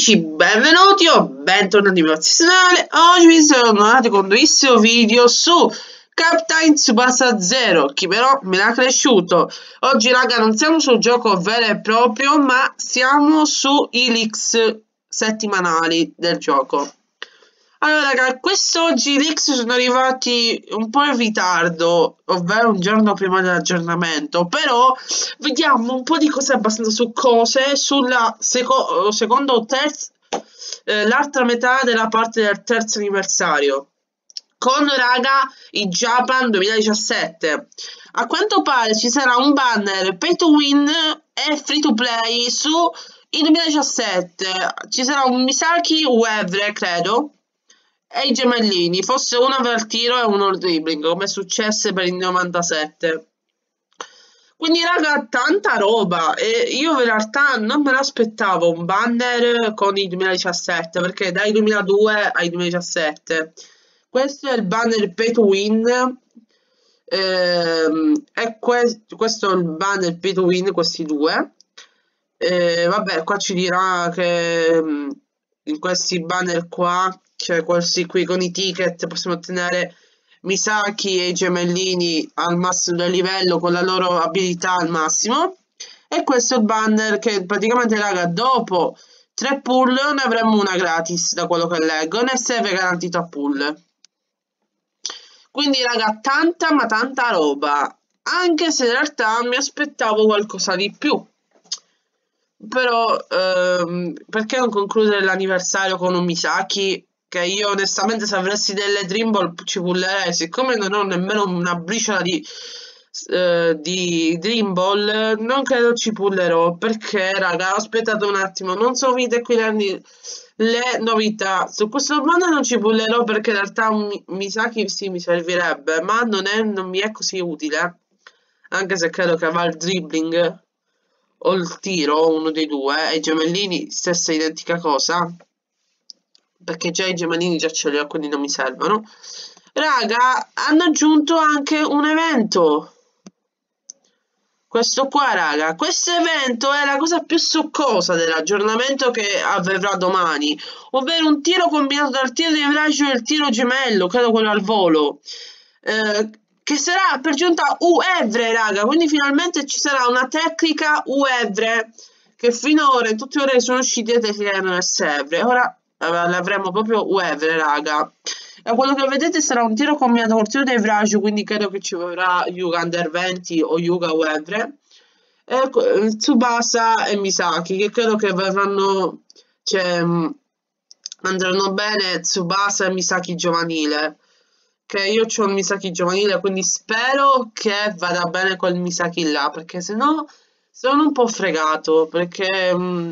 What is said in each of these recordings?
amici, benvenuti o bentornati nel nostro canale. Oggi vi sono tornati con un nuovissimo video su Captain Tsubasa Zero, chi però me l'ha cresciuto. Oggi raga non siamo sul gioco vero e proprio, ma siamo sui leaks settimanali del gioco. Allora raga, quest'oggi i leaks sono arrivati un po' in ritardo, ovvero un giorno prima dell'aggiornamento, però vediamo un po' di cose abbastanza succose sulla seconda o terza, l'altra metà della parte del terzo anniversario. Con raga il Japan 2017. A quanto pare ci sarà un banner pay to win e free to play su il 2017. Ci sarà un Misaki Uevre, credo, e i gemellini, fosse uno per il tiro e uno al dribbling, come successe per il 97. Quindi raga, tanta roba, e io in realtà non me l'aspettavo un banner con il 2017, perché dai 2002 ai 2017 questo è il banner pay to win, e questo è il banner pay to win, questi due. Vabbè, qua ci dirà che in questi banner qua, cioè questi qui con i ticket, possiamo ottenere Misaki e i gemellini al massimo del livello con la loro abilità al massimo. E questo è il banner che praticamente, raga, dopo 3 pull ne avremo una gratis, da quello che leggo, ne serve garantito a pull. Quindi, raga, tanta ma tanta roba. Anche se in realtà mi aspettavo qualcosa di più. Però, perché non concludere l'anniversario con un Misaki? Che io onestamente se avessi delle Dream Ball ci pullerei. Siccome non ho nemmeno una briciola di Dream Ball, non credo ci pullerò. Perché, raga, aspettate un attimo, non sono finite qui le novità. Su questo bando non ci pullerò perché in realtà un Misaki sì mi servirebbe, ma non mi è così utile. Anche se credo che va il dribbling o il tiro, uno dei due, e i gemellini stessa identica cosa, perché già i gemellini già ce li ho, quindi non mi servono. Raga, hanno aggiunto anche un evento. Questo qua, raga, questo evento è la cosa più succosa dell'aggiornamento che avverrà domani, ovvero un tiro combinato dal tiro di raggio e il tiro gemello, credo quello al volo, che sarà per giunta UEVRE, raga, quindi finalmente ci sarà una tecnica UEVRE, che finora in tutte le ore che sono uscite le tecniche erano SEVRE, ora l'avremo proprio UEVRE, raga. E quello che vedete sarà un tiro combinato col tiro dei Vraju, quindi credo che ci vorrà Yuga Under 20 o Yuga Uevre, e Tsubasa e Misaki, che credo che verranno, cioè, andranno bene Tsubasa e Misaki giovanile, che io ho il Misaki giovanile, quindi spero che vada bene quel Misaki là, perché se no sono un po' fregato, perché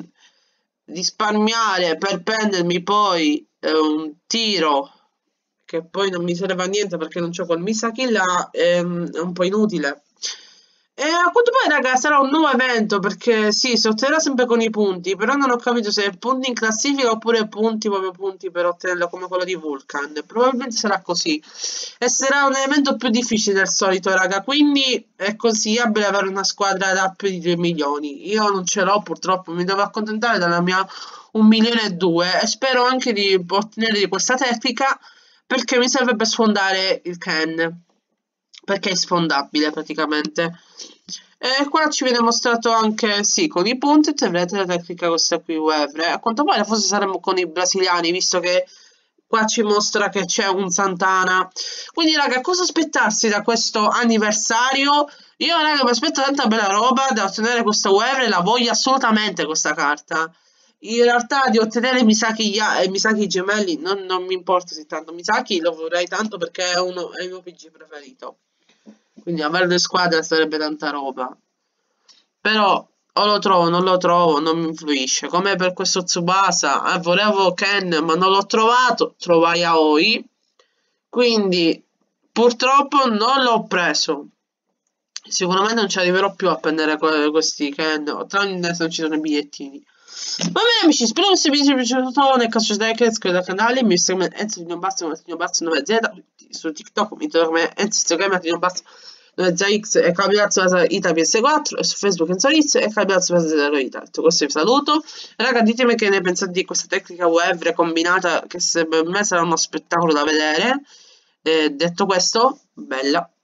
risparmiare per prendermi poi un tiro che poi non mi serve a niente perché non c'ho quel Misaki là, è un po' inutile. E a quanto pare, raga, sarà un nuovo evento perché sì, si otterrà sempre con i punti, però non ho capito se è punti in classifica oppure punti, proprio punti per ottenerlo come quello di Vulcan. Probabilmente sarà così. E sarà un evento più difficile del solito, raga, quindi è consigliabile avere una squadra da più di 2 milioni. Io non ce l'ho purtroppo, mi devo accontentare della mia 1 milione e 2 e spero anche di ottenere questa tecnica perché mi serve per sfondare il Ken, perché è sfondabile praticamente. E qua ci viene mostrato anche, sì, con i punti vedrete la tecnica questa qui Wevre. A quanto pare forse saremo con i brasiliani, visto che qua ci mostra che c'è un Santana. Quindi raga, cosa aspettarsi da questo anniversario? Io raga mi aspetto tanta bella roba da ottenere questa Wevre, la voglio assolutamente questa carta. In realtà di ottenere Misaki e Misaki gemelli non mi importa così tanto. Misaki lo vorrei tanto perché è il mio PG preferito. Quindi avere le squadre sarebbe tanta roba. Però o lo trovo o non lo trovo, non mi influisce. Come per questo Tsubasa, volevo Ken ma non l'ho trovato, trovai Aoi. Quindi purtroppo non l'ho preso. Sicuramente non ci arriverò più a prendere questi Ken, tranne se non ci sono i bigliettini. Va bene amici, spero che questo video vi sia piaciuto, nel caso siete che iscrivetevi al canale, mi seguite Enzo Basso 9Z su TikTok, mi trovo come Enzo Basso dove ZX e Capiazzo Ita PS4 e su Facebook Enzolizio e Capiazzo PS0 Ita. Detto questo vi saluto. Raga, ditemi che ne pensate di questa tecnica web combinata che per me sarà uno spettacolo da vedere. Detto questo, bella.